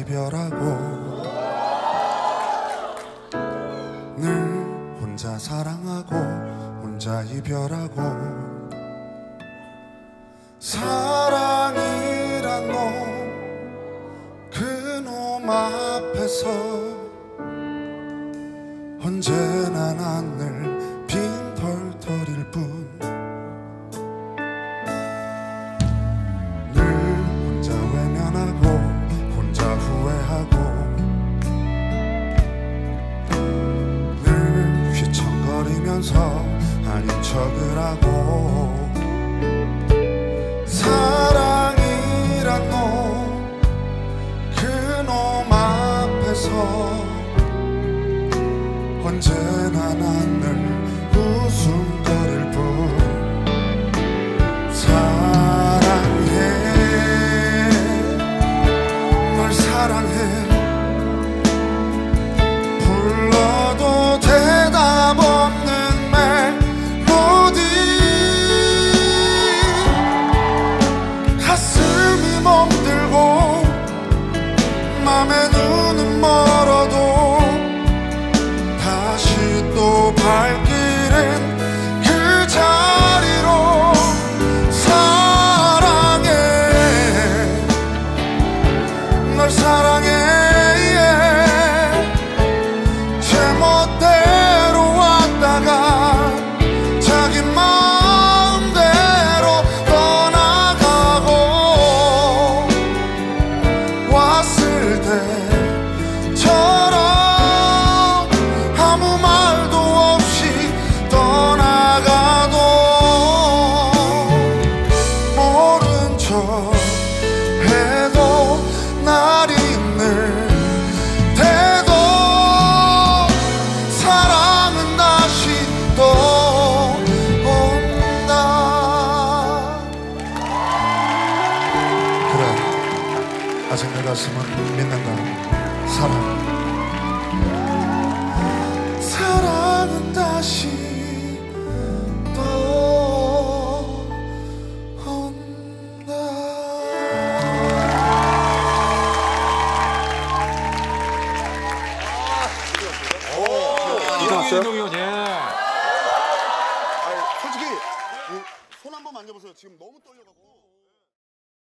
이별하고 늘 혼자 사랑하고 혼자 이별하고 사랑이란 놈 그놈 앞에서 언제나 난 늘 빈털터릴 뿐 늘 혼자 외면하고 혼자 후회하고 늘 휘청거리면서 아닌 척을 하고 사랑이란 놈 그놈 앞에서 언제나 난 늘 웃음거릴 뿐 사랑해 널 사랑해 불러도 대답 없는 멜로디 가슴이 멍들고 맘에 눈은 멀어도 다시 또 발길은 그 자리로 사랑해 널 사랑해 제멋대로 왔다가 자기 마음대로 떠나가고 왔을 때처럼 아무 말도 없이 떠나가도 모른 척 해도 날 잊는 태도 사랑은 다시 또 온다. 그래 아직 내 가슴은 믿는다. 사랑은 다시